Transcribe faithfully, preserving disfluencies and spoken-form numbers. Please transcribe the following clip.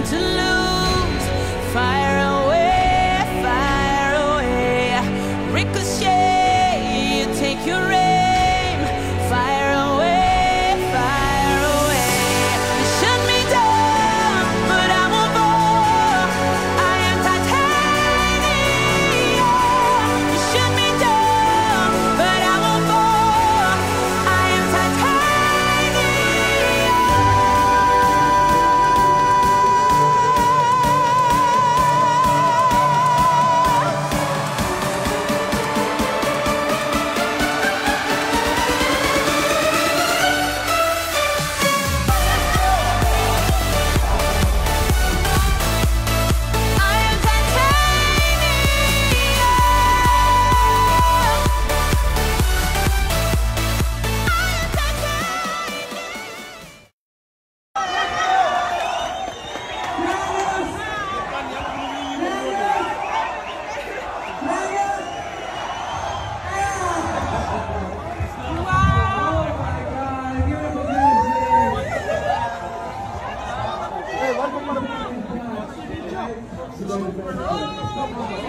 to lose. Fire away, fire away. Ricochet, you take your aim. Fire away, fire away. You shut me down, but I won't fall. I am titanium. You shut me down, but I won't fall. I am titanium. I am Hey, welcome.